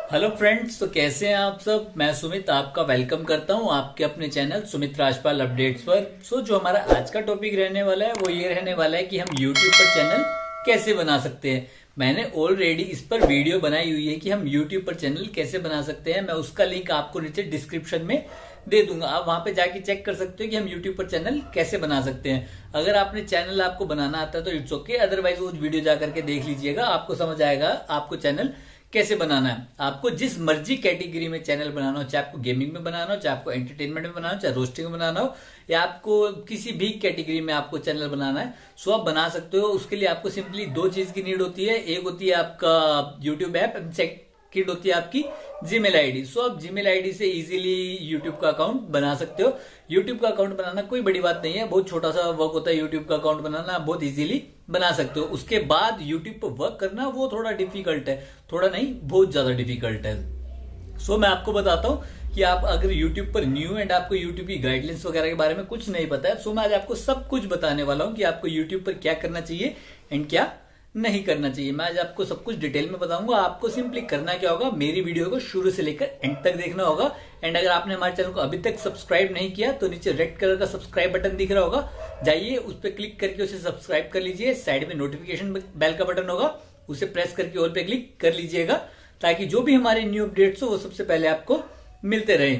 Hello friends, तो कैसे हैं आप सब। मैं सुमित आपका वेलकम करता हूं आपके अपने चैनल सुमित राजपाल अपडेट्स पर। जो हमारा आज का टॉपिक रहने वाला है वो ये रहने वाला है कि हम यूट्यूब पर चैनल कैसे बना सकते हैं। मैंने ऑलरेडी इस पर वीडियो बनाई हुई है कि हम यूट्यूब पर चैनल कैसे बना सकते हैं। मैं उसका लिंक आपको नीचे डिस्क्रिप्शन में दे दूंगा, आप वहां पे जाके चेक कर सकते हो कि हम यूट्यूब पर चैनल कैसे बना सकते हैं। अगर आपने चैनल आपको बनाना आता है तो इट्स ओके, अदरवाइज वो वीडियो जाकर के देख लीजिएगा, आपको समझ आएगा आपको चैनल कैसे बनाना है। आपको जिस मर्जी कैटेगरी में चैनल बनाना हो, चाहे आपको गेमिंग में बनाना हो, चाहे आपको एंटरटेनमेंट में बनाना हो, चाहे रोस्टिंग में बनाना हो, या आपको किसी भी कैटेगरी में आपको चैनल बनाना है, सो आप बना सकते हो। उसके लिए आपको सिंपली दो चीज की नीड होती है। एक होती है आपका यूट्यूब ऐप, सेकंड होती है आपकी जीमेल आईडी। सो आप जीमेल आईडी से इजीली यूट्यूब का अकाउंट बना सकते हो। यूट्यूब का अकाउंट बनाना कोई बड़ी बात नहीं है, बहुत छोटा सा वर्क होता है यूट्यूब का अकाउंट बनाना, बहुत इजीली बना सकते हो। उसके बाद यूट्यूब पर वर्क करना वो थोड़ा डिफिकल्ट है, थोड़ा नहीं बहुत ज्यादा डिफिकल्ट है। सो मैं आपको बताता हूं कि आप अगर यूट्यूब पर न्यू एंड आपको यूट्यूब की गाइडलाइंस वगैरह के बारे में कुछ नहीं पता है, सो मैं आज आपको सब कुछ बताने वाला हूं कि आपको यूट्यूब पर क्या करना चाहिए एंड क्या नहीं करना चाहिए। मैं आज आपको सब कुछ डिटेल में बताऊंगा। आपको सिंपली करना क्या होगा, मेरी वीडियो को शुरू से लेकर एंड तक देखना होगा। एंड अगर आपने हमारे चैनल को अभी तक सब्सक्राइब नहीं किया तो नीचे रेड कलर का सब्सक्राइब बटन दिख रहा होगा, जाइए उस पर क्लिक करके उसे सब्सक्राइब कर लीजिए। साइड में नोटिफिकेशन बेल का बटन होगा, उसे प्रेस करके ऑल पे क्लिक कर लीजिएगा, ताकि जो भी हमारे न्यू अपडेट्स हो वो सबसे पहले आपको मिलते रहे।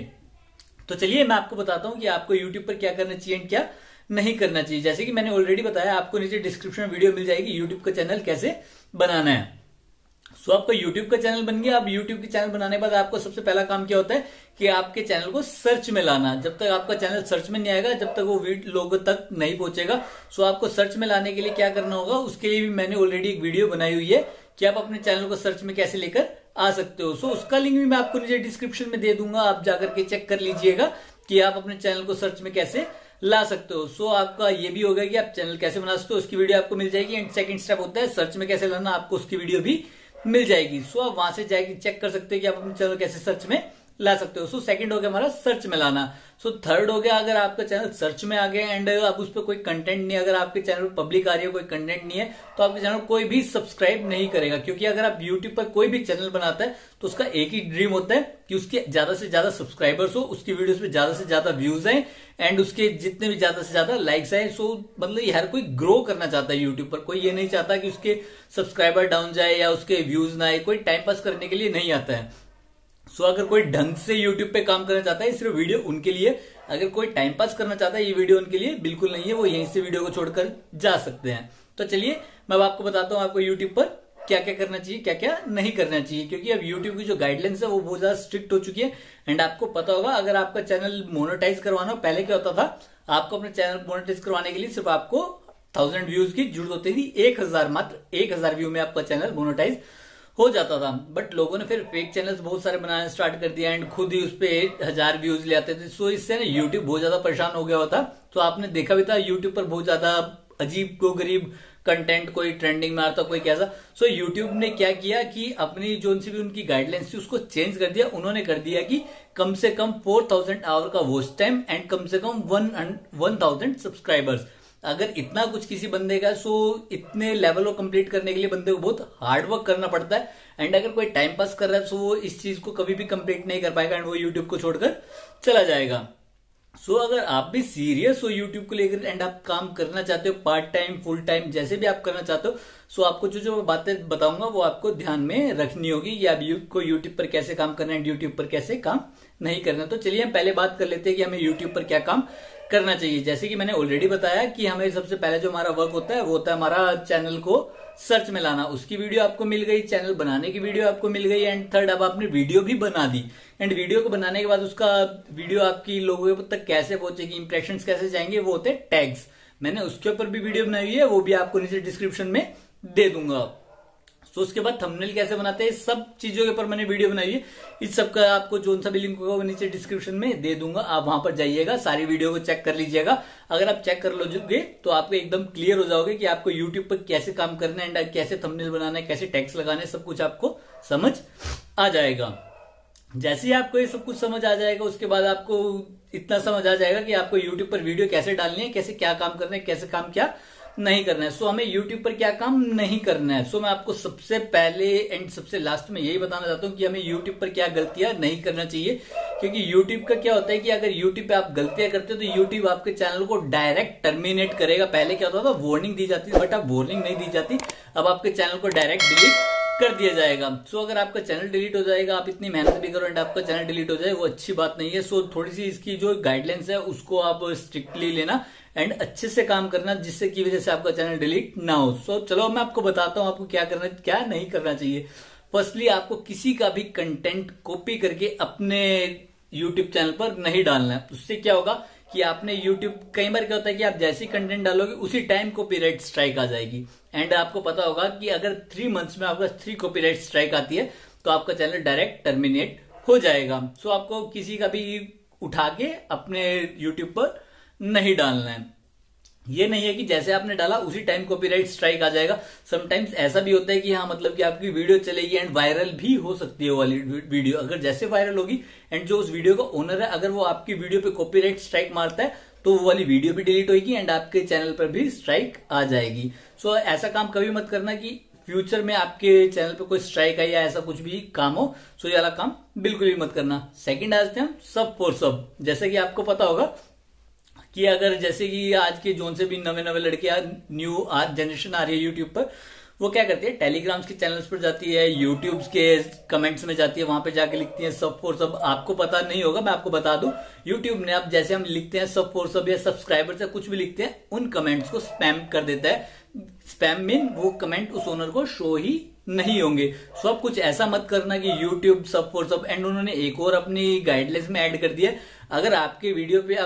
तो चलिए मैं आपको बताता हूं कि आपको यूट्यूब पर क्या करना चाहिए एंड क्या नहीं करना चाहिए। जैसे कि मैंने ऑलरेडी बताया, आपको नीचे डिस्क्रिप्शन में वीडियो मिल जाएगी यूट्यूब का चैनल कैसे बनाना है। सो आपका यूट्यूब का चैनल बन गया। अब यूट्यूब के चैनल बनाने के बाद आपको सबसे पहला काम क्या होता है कि आपके चैनल को सर्च में लाना। जब तक आपका चैनल सर्च में नहीं आएगा, जब तक वो लोगों तक नहीं पहुंचेगा। सो आपको सर्च में लाने के लिए क्या करना होगा, उसके लिए भी मैंने ऑलरेडी एक वीडियो बनाई हुई है कि आप अपने चैनल को सर्च में कैसे लेकर आ सकते हो। सो उसका लिंक भी मैं आपको नीचे डिस्क्रिप्शन में दे दूंगा, आप जाकर के चेक कर लीजिएगा कि आप अपने चैनल को सर्च में कैसे ला सकते हो। सो आपका ये भी होगा कि आप चैनल कैसे बना सकते हो, उसकी वीडियो आपको मिल जाएगी। एंड सेकंड स्टेप होता है सर्च में कैसे लाना, आपको उसकी वीडियो भी मिल जाएगी। सो आप वहां से जाके चेक कर सकते हो कि आप अपने चैनल कैसे सर्च में ला सकते हो। सो सेकंड हो गया हमारा सर्च में लाना। सो थर्ड हो गया, अगर आपका चैनल सर्च में आ गया एंड अब उस पर कोई कंटेंट नहीं, अगर आपके चैनल पर पब्लिक आ रही है, कोई कंटेंट नहीं है, तो आपके चैनल कोई भी सब्सक्राइब नहीं करेगा। क्योंकि अगर आप यूट्यूब पर कोई भी चैनल बनाता है तो उसका एक ही ड्रीम होता है कि उसके ज्यादा से ज्यादा सब्सक्राइबर्स हो, उसकी वीडियोस पे ज्यादा से ज्यादा व्यूज आए एंड उसके जितने भी ज्यादा से ज्यादा लाइक्स आए। सो मतलब ये हर कोई ग्रो करना चाहता है यूट्यूब पर, कोई ये नहीं चाहता कि उसके सब्सक्राइबर डाउन जाए या उसके व्यूज ना आए। कोई टाइम पास करने के लिए नहीं आता है। सो अगर कोई ढंग से यूट्यूब पे काम करना चाहता है, सिर्फ वीडियो उनके लिए। अगर कोई टाइम पास करना चाहता है, ये वीडियो उनके लिए बिल्कुल नहीं है, वो यहीं से वीडियो को छोड़कर जा सकते हैं। तो चलिए मैं आपको बताता हूँ आपको यूट्यूब पर क्या क्या करना चाहिए, क्या क्या नहीं करना चाहिए। क्योंकि अब यूट्यूब की जो गाइडलाइंस है वो बहुत ज्यादा स्ट्रिक्ट हो चुकी है। एंड आपको पता होगा, अगर आपका चैनल मोनेटाइज करवाना हो, पहले क्या होता था, आपको अपने चैनल मोनेटाइज करवाने के लिए सिर्फ आपको 1000 व्यूज की जरूरत होती थी। 1000, मात्र 1000 व्यू में आपका चैनल मोनेटाइज हो जाता था। बट लोगों ने फिर फेक चैनल्स बहुत सारे बनाना स्टार्ट कर दिया एंड खुद ही उस पर 1000 व्यूज ले आते थे। सो इससे ना यूट्यूब बहुत ज्यादा परेशान हो गया होता। तो आपने देखा भी था यूट्यूब पर बहुत ज्यादा अजीब को गरीब कंटेंट, कोई ट्रेंडिंग में आता, कोई कैसा। सो यूट्यूब ने क्या किया कि अपनी जो सी भी उनकी गाइडलाइंस थी उसको चेंज कर दिया। उन्होंने कर दिया कि कम से कम 4000 आवर का वॉच टाइम एंड कम से कम 1000 सब्सक्राइबर्स। अगर इतना कुछ किसी बंदे का, सो इतने लेवल को कंप्लीट करने के लिए बंदे को बहुत हार्ड वर्क करना पड़ता है। एंड अगर कोई टाइम पास कर रहा है, सो वो इस चीज को कभी भी कंप्लीट नहीं कर पाएगा एंड वो यूट्यूब को छोड़कर चला जाएगा। सो अगर आप भी सीरियस हो यूट्यूब को लेकर एंड आप काम करना चाहते हो, पार्ट टाइम, फुल टाइम, जैसे भी आप करना चाहते हो, सो आपको जो जो बातें बताऊंगा वो आपको ध्यान में रखनी होगी कि आप को यूट्यूब पर कैसे काम करना है, यूट्यूब पर कैसे काम नहीं करना। तो चलिए हम पहले बात कर लेते हैं कि हमें यूट्यूब पर क्या काम करना चाहिए। जैसे कि मैंने ऑलरेडी बताया कि हमें सबसे पहले जो हमारा वर्क होता है वो होता है हमारा चैनल को सर्च में लाना। उसकी वीडियो आपको मिल गई, चैनल बनाने की वीडियो आपको मिल गई एंड थर्ड, अब आपने वीडियो भी बना दी। एंड वीडियो को बनाने के बाद उसका वीडियो आपकी लोगों तक कैसे पहुंचेगी, इंप्रेशंस कैसे जाएंगे, वो होते हैं टैग्स। मैंने उसके ऊपर भी वीडियो बनाई हुई है, वो भी आपको नीचे डिस्क्रिप्शन में दे दूंगा। तो उसके बाद थंबनेल कैसे बनाते हैं, सब चीजों के ऊपर मैंने वीडियो बनाई है। इस सब का आपको जो सा भी लिंक होगा वो नीचे डिस्क्रिप्शन में दे दूंगा, आप वहां पर जाइएगा, सारी वीडियो को चेक कर लीजिएगा। अगर आप चेक कर लोगे तो आपको एकदम क्लियर हो जाओगे कि आपको यूट्यूब पर कैसे काम करना है एंड कैसे थंबनेल बनाना है, कैसे टैग्स लगाने, सब कुछ आपको समझ आ जाएगा। जैसे ही आपको ये सब कुछ समझ आ जाएगा, उसके बाद आपको इतना समझ आ जाएगा कि आपको यूट्यूब पर वीडियो कैसे डालनी है, कैसे क्या काम करना है, कैसे काम क्या नहीं करना है। सो हमें यूट्यूब पर क्या काम नहीं करना है। सो मैं आपको सबसे पहले एंड सबसे लास्ट में यही बताना चाहता हूँ कि हमें यूट्यूब पर क्या गलतियां नहीं करना चाहिए। क्योंकि यूट्यूब का क्या होता है कि अगर यूट्यूब पे आप गलतियां करते हो तो यूट्यूब आपके चैनल को डायरेक्ट टर्मिनेट करेगा। पहले क्या होता था, वार्निंग दी जाती थी, बट अब वार्निंग नहीं दी जाती, अब आपके चैनल को डायरेक्ट डिलीट कर दिया जाएगा। सो अगर आपका चैनल डिलीट हो जाएगा, आप इतनी मेहनत भी करो एंड आपका चैनल डिलीट हो जाए, वो अच्छी बात नहीं है। सो थोड़ी सी इसकी जो गाइडलाइंस है उसको आप स्ट्रिक्टली लेना एंड अच्छे से काम करना, जिससे की वजह से आपका चैनल डिलीट ना हो। सो चलो मैं आपको बताता हूं आपको क्या करना क्या नहीं करना चाहिए। फर्स्टली आपको किसी का भी कंटेंट कॉपी करके अपने यूट्यूब चैनल पर नहीं डालना है। उससे क्या होगा कि आपने यूट्यूब, कई बार क्या होता है कि आप जैसे कंटेंट डालोगे उसी टाइम कॉपीराइट स्ट्राइक आ जाएगी। एंड आपको पता होगा कि अगर 3 मंथ्स में आपका 3 कॉपीराइट स्ट्राइक आती है तो आपका चैनल डायरेक्ट टर्मिनेट हो जाएगा। सो आपको किसी का भी उठा के अपने यूट्यूब पर नहीं डालना है। ये नहीं है कि जैसे आपने डाला उसी टाइम कॉपीराइट स्ट्राइक आ जाएगा। समटाइम्स ऐसा भी होता है कि हाँ, मतलब कि आपकी वीडियो चलेगी एंड वायरल भी हो सकती है वो वाली वीडियो। अगर जैसे वायरल होगी एंड जो उस वीडियो का ओनर है अगर वो आपकी वीडियो पे कॉपीराइट स्ट्राइक मारता है तो वो वाली वीडियो भी डिलीट होगी एंड आपके चैनल पर भी स्ट्राइक आ जाएगी। सो ऐसा काम कभी मत करना कि फ्यूचर में आपके चैनल पे कोई स्ट्राइक आई या ऐसा कुछ भी काम हो। सो ये वाला काम बिल्कुल भी मत करना। सेकंड आते हैं सब फॉर सब। जैसे कि आपको पता होगा कि अगर जैसे कि आज के जोन से भी नवे नवे लड़के न्यू आज जनरेशन आ रही है यूट्यूब पर, वो क्या करती है, टेलीग्राम्स के चैनल्स पर जाती है, यूट्यूब के कमेंट्स में जाती है, वहां पे जाके लिखती है सब फॉर सब। आपको पता नहीं होगा, मैं आपको बता दूं, यूट्यूब ने अब जैसे हम लिखते हैं सब फॉर सब या सब्सक्राइबर से कुछ भी लिखते हैं, उन कमेंट्स को स्पैम कर देता है। स्पैम मीन वो कमेंट उस ओनर को शो ही नहीं होंगे। सो अब कुछ ऐसा मत करना कि यूट्यूब सब फॉर सब। एंड उन्होंने एक और अपनी गाइडलाइंस में ऐड कर दिया, अगर आपके वीडियो पे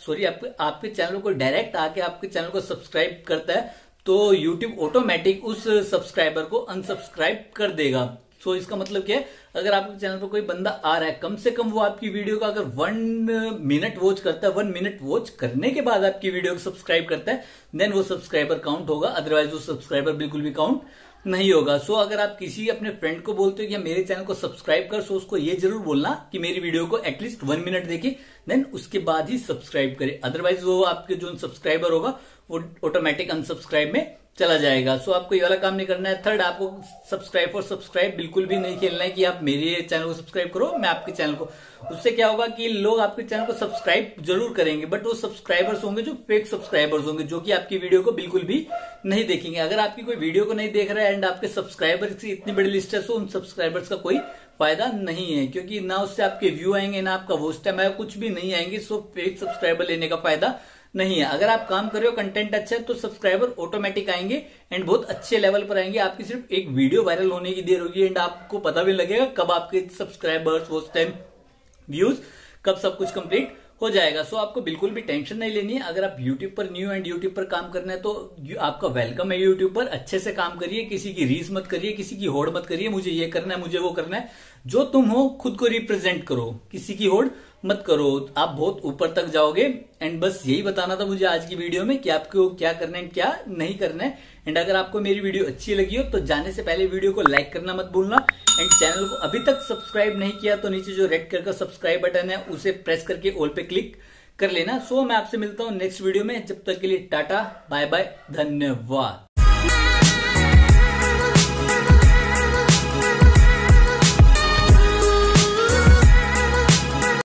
आपके चैनल को डायरेक्ट आके आपके चैनल को सब्सक्राइब करता है तो यूट्यूब ऑटोमेटिक उस सब्सक्राइबर को अनसब्सक्राइब कर देगा। सो इसका मतलब क्या है, अगर आपके चैनल पर कोई बंदा आ रहा है, कम से कम वो आपकी वीडियो का अगर 1 मिनट वॉच करता है, 1 मिनट वॉच करने के बाद आपकी वीडियो को सब्सक्राइब करता है, देन वो सब्सक्राइबर काउंट होगा, अदरवाइज वो सब्सक्राइबर बिल्कुल भी काउंट नहीं होगा। सो अगर आप किसी अपने फ्रेंड को बोलते हो कि मेरे चैनल को सब्सक्राइब कर, सो उसको ये जरूर बोलना कि मेरी वीडियो को एटलीस्ट 1 मिनट देखे, देन उसके बाद ही सब्सक्राइब करे, अदरवाइज वो आपके जो सब्सक्राइबर होगा वो ऑटोमेटिक अनसब्सक्राइब में चला जाएगा। सो आपको ये वाला काम नहीं करना है। थर्ड, आपको सब्सक्राइब और सब्सक्राइब बिल्कुल भी नहीं खेलना है कि आप मेरे चैनल को सब्सक्राइब करो, मैं आपके चैनल को। उससे क्या होगा कि लोग आपके चैनल को सब्सक्राइब जरूर करेंगे, बट वो सब्सक्राइबर्स होंगे जो फेक सब्सक्राइबर्स होंगे, जो कि आपकी वीडियो को बिल्कुल भी नहीं देखेंगे। अगर आपकी कोई वीडियो को नहीं देख रहा है एंड आपके सब्सक्राइबर्स की इतनी बड़ी लिस्ट है, सो उन सब्सक्राइबर्स का कोई फायदा नहीं है, क्योंकि ना उससे आपके व्यू आएंगे, ना आपका वॉच टाइम आएगा, कुछ भी नहीं आएंगे। सो फेक सब्सक्राइबर लेने का फायदा नहीं है। अगर आप काम कर रहे हो, कंटेंट अच्छा है, तो सब्सक्राइबर ऑटोमेटिक आएंगे एंड बहुत अच्छे लेवल पर आएंगे। आपकी सिर्फ एक वीडियो वायरल होने की देर होगी एंड आपको पता भी लगेगा कब आपके सब्सक्राइबर्स, वॉच टाइम, व्यूज, कब सब कुछ कंप्लीट हो जाएगा। सो आपको बिल्कुल भी टेंशन नहीं लेनी है। अगर आप यूट्यूब पर न्यू एंड यूट्यूब पर काम करना है तो आपका वेलकम है यूट्यूब पर। अच्छे से काम करिए, किसी की रीस मत करिए, किसी की होड़ मत करिए, मुझे ये करना है, मुझे वो करना है। जो तुम हो खुद को रिप्रेजेंट करो, किसी की होड़ मत करो, आप बहुत ऊपर तक जाओगे। एंड बस यही बताना था मुझे आज की वीडियो में कि आपको क्या करना है, क्या नहीं करना है। एंड अगर आपको मेरी वीडियो अच्छी लगी हो तो जाने से पहले वीडियो को लाइक करना मत भूलना। एंड चैनल को अभी तक सब्सक्राइब नहीं किया तो नीचे जो रेड कलर का सब्सक्राइब बटन है उसे प्रेस करके ऑल पे क्लिक कर लेना। सो मैं आपसे मिलता हूं नेक्स्ट वीडियो में। जब तक के लिए टाटा, बाय बाय, धन्यवाद।